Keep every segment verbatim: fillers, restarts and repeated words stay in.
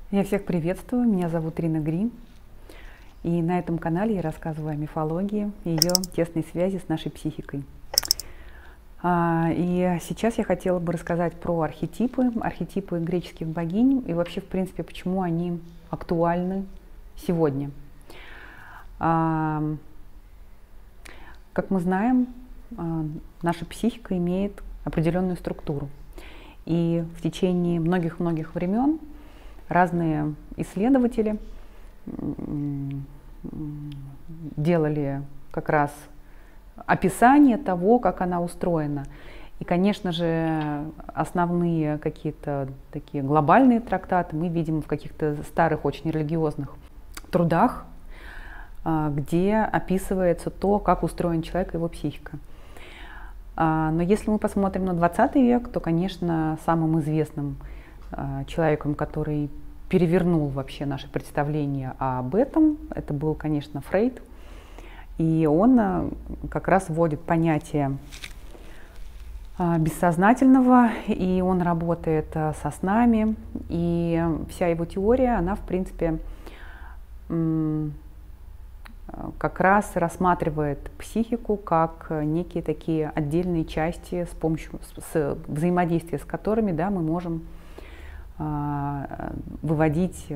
Я всех приветствую, меня зовут Рина Грин, и на этом канале я рассказываю о мифологии и ее тесной связи с нашей психикой. И сейчас я хотела бы рассказать про архетипы, архетипы греческих богинь и вообще, в принципе, почему они актуальны сегодня. Как мы знаем, наша психика имеет определенную структуру, и в течение многих-многих времен разные исследователи делали как раз описание того, как она устроена. И, конечно же, основные какие-то такие глобальные трактаты мы видим в каких-то старых, очень религиозных трудах, где описывается то, как устроен человек и его психика. Но если мы посмотрим на двадцатый век, то, конечно, самым известным человеком, который перевернул вообще наше представление об этом, это был, конечно, Фрейд. И он как раз вводит понятие бессознательного, и он работает со снами. И вся его теория, она, в принципе, как раз рассматривает психику как некие такие отдельные части, с помощью с, взаимодействия с которыми, да, мы можем выводить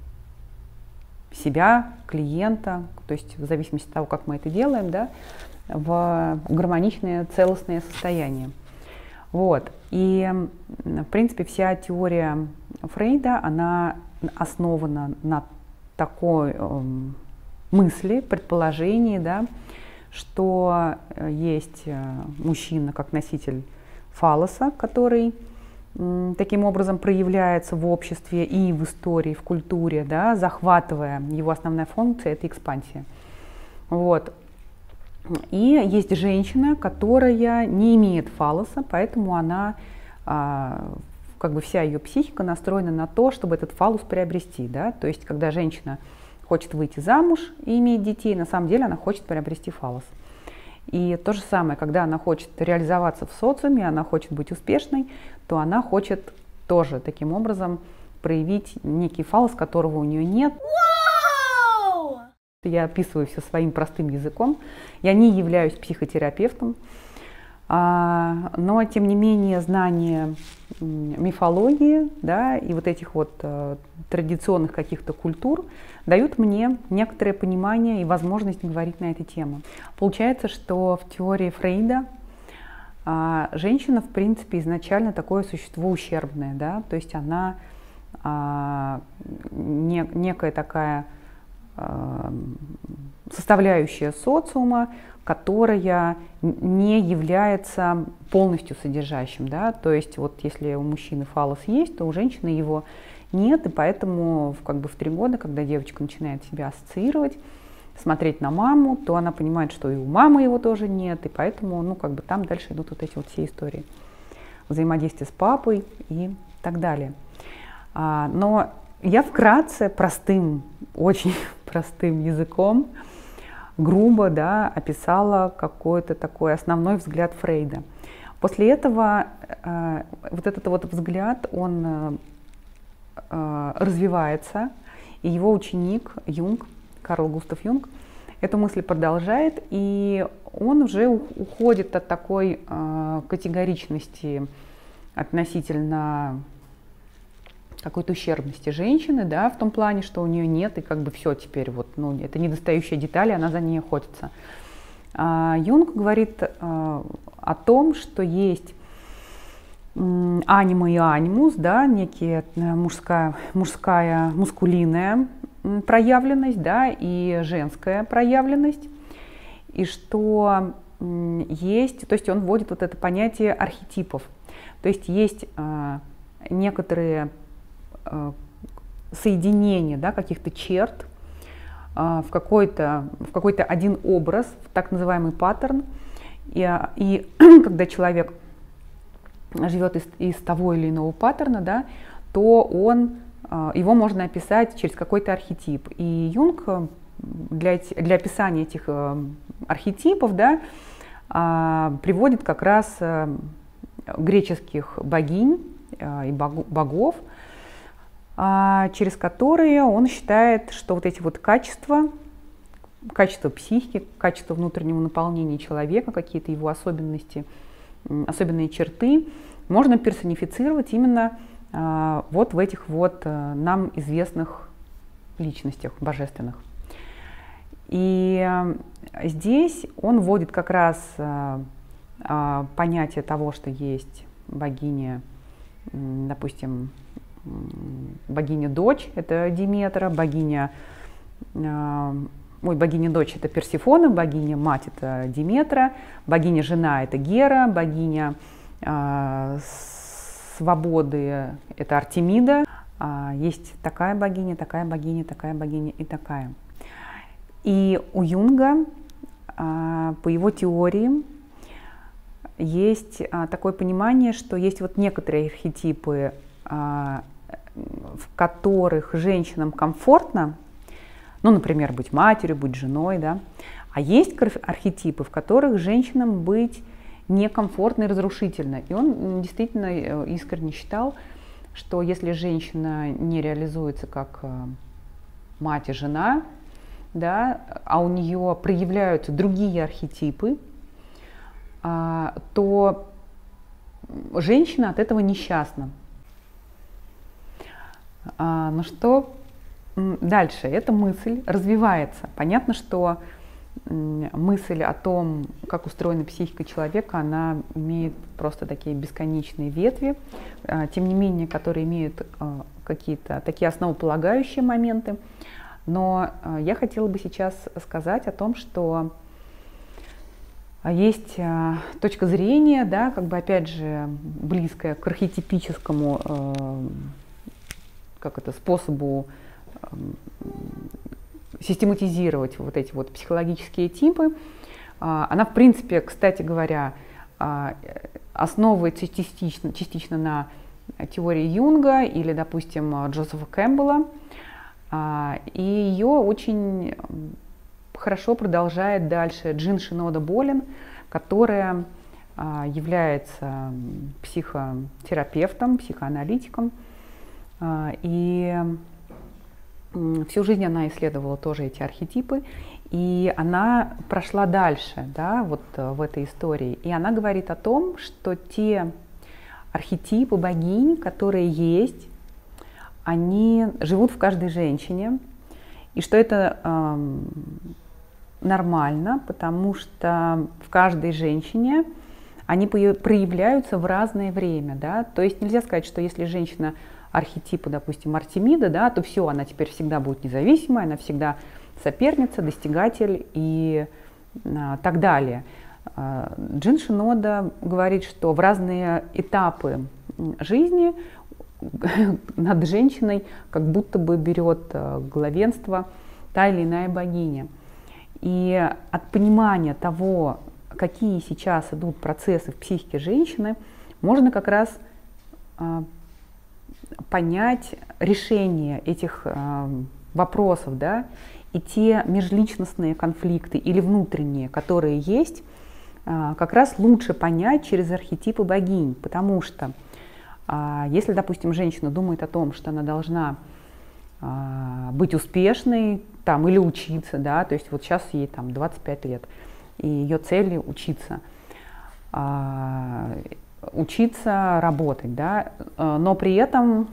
себя, клиента, то есть в зависимости от того, как мы это делаем, да, в гармоничное, целостное состояние. Вот. И, в принципе, вся теория Фрейда, она основана на такой э, мысли, предположении, да, что есть мужчина как носитель фаллоса, который таким образом проявляется в обществе и в истории, в культуре, да, захватывая его основная функция — это экспансия. Вот. И есть женщина, которая не имеет фаллоса, поэтому она, как бы вся ее психика настроена на то, чтобы этот фаллос приобрести. Да? То есть, когда женщина хочет выйти замуж и иметь детей, на самом деле она хочет приобрести фаллос. И то же самое, когда она хочет реализоваться в социуме, она хочет быть успешной, то она хочет тоже таким образом проявить некий фаллос, которого у нее нет. Wow! Я описываю все своим простым языком. Я не являюсь психотерапевтом, но тем не менее знание мифологии, да, и вот этих вот традиционных каких-то культур дают мне некоторое понимание и возможность говорить на эту тему. Получается, что в теории Фрейда а, женщина, в принципе, изначально такое существо ущербное, да, то есть она а, не, некая такая а, составляющая социума, которая не является полностью содержащим, да, то есть вот если у мужчины фаллос есть, то у женщины его нет, и поэтому как бы в три года, когда девочка начинает себя ассоциировать, смотреть на маму, то она понимает, что и у мамы его тоже нет, и поэтому, ну, как бы там дальше идут вот эти вот все истории взаимодействия с папой и так далее. А, но я вкратце, простым, очень простым языком, грубо, да, описала какой-то такой основной взгляд Фрейда. После этого э, вот этот вот взгляд, он развивается, и его ученик Юнг, Карл Густав Юнг, эту мысль продолжает, и он уже уходит от такой э, категоричности относительно какой-то ущербности женщины, да, в том плане, что у нее нет, и как бы все теперь, вот, ну, это недостающая деталь, она за ней охотится. А Юнг говорит э, о том, что есть анима и анимус, да, некие мужская, мужская, мускулинная проявленность, да, и женская проявленность, и что есть, то есть он вводит вот это понятие архетипов, то есть есть э, некоторые э, соединения, да, каких-то черт э, в какой-то в какой-то один образ, в так называемый паттерн, и, и когда человек живет из, из того или иного паттерна, да, то он, его можно описать через какой-то архетип. И Юнг для, для описания этих архетипов, да, приводит как раз греческих богинь и богов, через которые он считает, что вот эти вот качества, качество психики, качество внутреннего наполнения человека, какие-то его особенности, особенные черты, можно персонифицировать именно э, вот в этих вот э, нам известных личностях божественных. И э, здесь он вводит как раз э, э, понятие того, что есть богиня, э, допустим, э, богиня-дочь, это Диметра, богиня, э, ой, богиня-дочь это Персефона, богиня-мать это Диметра, богиня-жена это Гера, богиня э, свободы это Артемида. Э, есть такая богиня, такая богиня, такая богиня и такая. И у Юнга, э, по его теории, есть э, такое понимание, что есть вот некоторые архетипы, э, в которых женщинам комфортно, ну, например, быть матерью, быть женой, да. А есть архетипы, в которых женщинам быть некомфортно и разрушительно. И он действительно искренне считал, что если женщина не реализуется как мать и жена, да, а у нее проявляются другие архетипы, то женщина от этого несчастна. Ну что дальше? Эта мысль развивается. Понятно, что мысль о том, как устроена психика человека, она имеет просто такие бесконечные ветви, тем не менее, которые имеют какие-то такие основополагающие моменты. Но я хотела бы сейчас сказать о том, что есть точка зрения, да, как бы опять же близкая к архетипическому как это, способу систематизировать вот эти вот психологические типы. Она, в принципе, кстати говоря, основывается частично, частично на теории Юнга или, допустим, Джозефа Кэмпбелла. И ее очень хорошо продолжает дальше Джин Шинода Болин, которая является психотерапевтом, психоаналитиком. И всю жизнь она исследовала тоже эти архетипы, и она прошла дальше, да, вот в этой истории. И она говорит о том, что те архетипы богинь, которые есть, они живут в каждой женщине, и что это э, нормально, потому что в каждой женщине они проявляются в разное время, да. То есть нельзя сказать, что если женщина архетипа, допустим, Артемида, да, то все, она теперь всегда будет независимая, она всегда соперница, достигатель и а, так далее. А, Джин Шинода говорит, что в разные этапы жизни над женщиной как будто бы берет главенство та или иная богиня. И от понимания того, какие сейчас идут процессы в психике женщины, можно как раз а, понять решение этих э, вопросов, да, и те межличностные конфликты или внутренние, которые есть, э, как раз лучше понять через архетипы богинь, потому что э, если, допустим, женщина думает о том, что она должна э, быть успешной там, или учиться, да, то есть вот сейчас ей там двадцать пять лет, и ее цель учиться, э, учиться работать, да, но при этом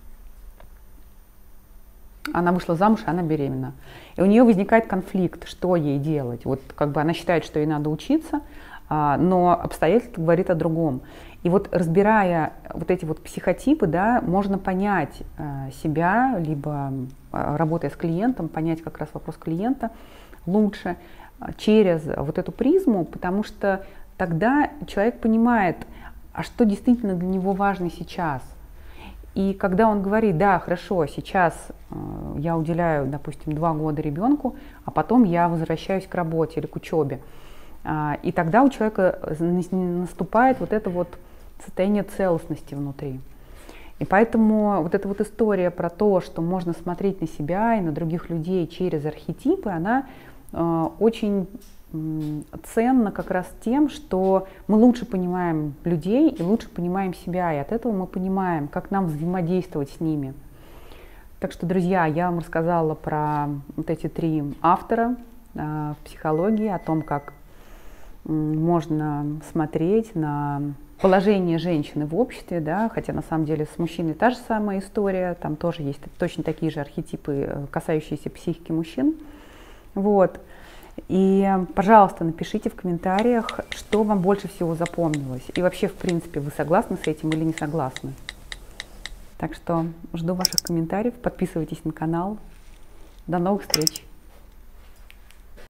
она вышла замуж, и она беременна. И у нее возникает конфликт, что ей делать. Вот как бы она считает, что ей надо учиться, но обстоятельства говорит о другом. И вот разбирая вот эти вот психотипы, да, можно понять себя, либо работая с клиентом, понять как раз вопрос клиента лучше через вот эту призму, потому что тогда человек понимает, а что действительно для него важно сейчас. И когда он говорит, да, хорошо, сейчас э, я уделяю, допустим, два года ребенку, а потом я возвращаюсь к работе или к учебе, э, и тогда у человека наступает вот это вот состояние целостности внутри. И поэтому вот эта вот история про то, что можно смотреть на себя и на других людей через архетипы, она э, очень ценно как раз тем, что мы лучше понимаем людей и лучше понимаем себя, и от этого мы понимаем, как нам взаимодействовать с ними. Так что, друзья, я вам рассказала про вот эти три автора э, в психологии, о том, как э, можно смотреть на положение женщины в обществе, да, хотя на самом деле с мужчиной та же самая история, там тоже есть точно такие же архетипы, касающиеся психики мужчин. Вот. И, пожалуйста, напишите в комментариях, что вам больше всего запомнилось. И вообще, в принципе, вы согласны с этим или не согласны. Так что жду ваших комментариев, подписывайтесь на канал. До новых встреч!